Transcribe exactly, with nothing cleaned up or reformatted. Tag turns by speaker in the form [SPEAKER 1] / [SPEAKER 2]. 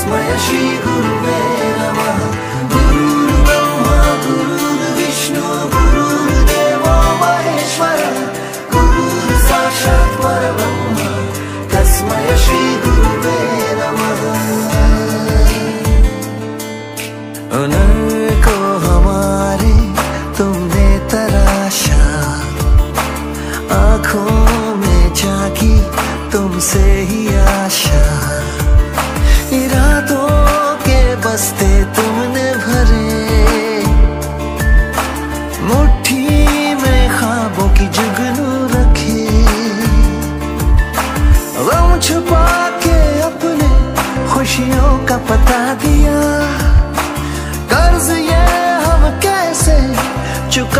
[SPEAKER 1] तस्मै श्री गुरुवे नमः। गुरुर्ब्रह्मा गुरुर्विष्णु गुरुर्देवो महेश्वर, गुरुः साक्षात् परब्रह्म तस्मै श्री गुरुवे नमः। हुनर को हमारे तुमने तराशा, आँखों में जागी तुमसे ही आशा, इरादों के बस्ते तुमने भरे, मुट्ठी में ख्वाबों की जुगनू रखे, गम छुपा के अपने खुशियों का पता दिया, कर्ज ये हम कैसे चुका